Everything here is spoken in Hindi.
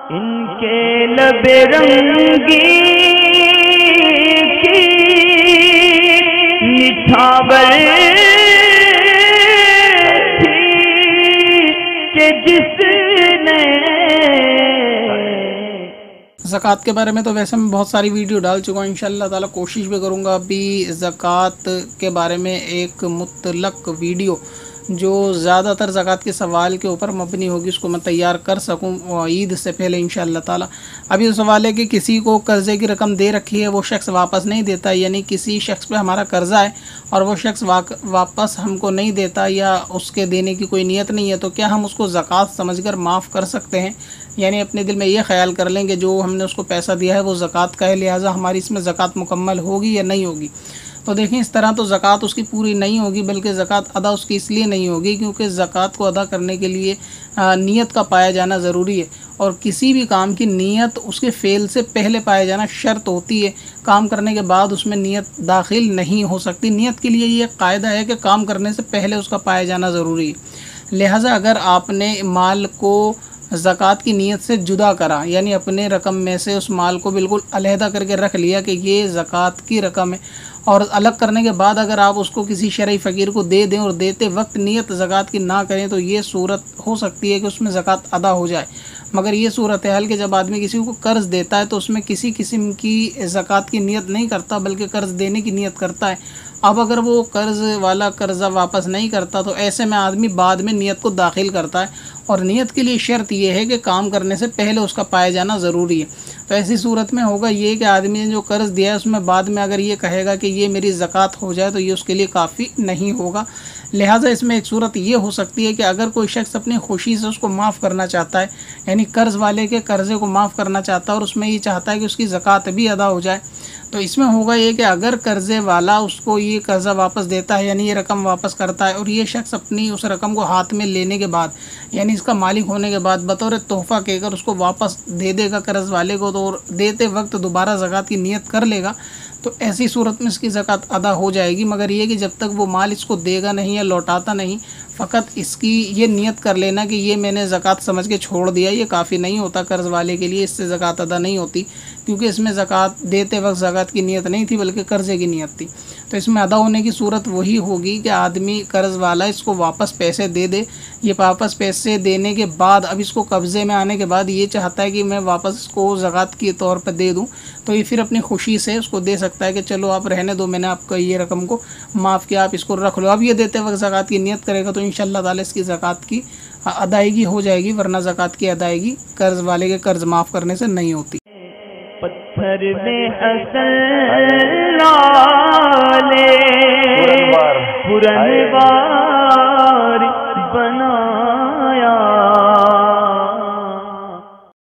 इनके लबे रंगी की निछावर थी कि जिसने। ज़कात के बारे में तो वैसे मैं बहुत सारी वीडियो डाल चुका हूँ, इंशाअल्लाह ताला कोशिश भी करूँगा अभी ज़कात के बारे में एक मुतलक वीडियो जो ज़्यादातर ज़कात के सवाल के ऊपर मबनी होगी उसको मैं तैयार कर सकूँ ईद से पहले इंशाअल्लाह ताला। अभी तो सवाल है कि किसी को कर्ज़े की रकम दे रखी है, वो शख्स वापस नहीं देता, यानी किसी शख्स पे हमारा कर्ज़ा है और वो शख्स वापस हमको नहीं देता या उसके देने की कोई नीयत नहीं है, तो क्या हम उसको ज़कात समझकर माफ़ कर सकते हैं? यानी अपने दिल में ये ख्याल कर लेंगे जो हमने उसको पैसा दिया है वो ज़कात का है, लिहाजा हमारी इसमें ज़कात मुकम्मल होगी या नहीं होगी। तो देखें, इस तरह तो ज़कात उसकी पूरी नहीं होगी, बल्कि ज़कात अदा उसकी इसलिए नहीं होगी क्योंकि ज़कात को अदा करने के लिए नीयत का पाया जाना ज़रूरी है, और किसी भी काम की नीयत उसके फ़ेल से पहले पाया जाना शर्त होती है। काम करने के बाद उसमें नीयत दाखिल नहीं हो सकती। नीयत के लिए ये कायदा है कि काम करने से पहले उसका पाया जाना ज़रूरी है। लिहाजा अगर आपने माल को ज़कात की नीयत से जुदा करा, यानी अपने रकम में से उस माल को बिल्कुल अलहदा करके रख लिया कि ये ज़कात की रकम है, और अलग करने के बाद अगर आप उसको किसी शरई फ़कीर को दे दें और देते वक्त नीयत ज़कात की ना करें, तो ये सूरत हो सकती है कि उसमें ज़कात अदा हो जाए। मगर ये सूरत हाल कि जब आदमी किसी को कर्ज़ देता है तो उसमें किसी किस्म की ज़कात की नीयत नहीं करता, बल्कि कर्ज़ देने की नीयत करता है। अब अगर वो कर्ज़ वाला कर्ज़ा वापस नहीं करता तो ऐसे में आदमी बाद में नीयत को दाखिल करता है, और नीयत के लिए शर्त यह है कि काम करने से पहले उसका पाया जाना ज़रूरी है। तो ऐसी सूरत में होगा ये कि आदमी ने जो कर्ज़ दिया है उसमें बाद में अगर ये कहेगा कि ये मेरी ज़कात हो जाए तो ये उसके लिए काफ़ी नहीं होगा। लिहाजा इसमें एक सूरत ये हो सकती है कि अगर कोई शख्स अपनी खुशी से उसको माफ़ करना चाहता है, यानी कर्ज़ वाले के कर्ज़े को माफ़ करना चाहता है और उसमें ये चाहता है कि उसकी ज़कात भी अदा हो जाए, तो इसमें होगा ये कि अगर कर्ज़े वाला उसको ये कर्ज़ा वापस देता है, यानी ये रकम वापस करता है, और ये शख्स अपनी उस रकम को हाथ में लेने के बाद, यानी इसका मालिक होने के बाद बतौर तोहफ़ा कहकर उसको वापस दे देगा कर्ज़ वाले को, तो देते वक्त दोबारा ज़कात की नीयत कर लेगा, तो ऐसी सूरत में इसकी ज़कात अदा हो जाएगी। मगर ये कि जब तक वो माल इसको देगा नहीं या लौटाता नहीं, फ़कत इसकी ये नियत कर लेना कि ये मैंने ज़कात समझ के छोड़ दिया, ये काफ़ी नहीं होता कर्ज़ वाले के लिए, इससे ज़कात अदा नहीं होती, क्योंकि इसमें ज़कात देते वक्त ज़कात की नीयत नहीं थी बल्कि कर्ज़े की नीयत थी। तो इसमें अदा होने की सूरत वही होगी कि आदमी कर्ज़ वाला इसको वापस पैसे दे दे, ये वापस पैसे देने के बाद अब इसको कब्ज़े में आने के बाद ये चाहता है कि मैं वापस इसको ज़कात के तौर पर दे दूँ, तो ये फिर अपनी खुशी से उसको दे सकता है कि चलो आप रहने दो, मैंने आपका ये रकम को माफ़ किया, आप इसको रख लो। अब ये देते वक्त ज़कात की नीयत करेगा तो इंशाअल्लाह ताला इसकी ज़कात की अदायगी हो जाएगी, वरना ज़कात की अदायगी कर्ज़ वाले के कर्ज़ माफ़ करने से नहीं होती। पत्थर में हसन लाले पुरनवार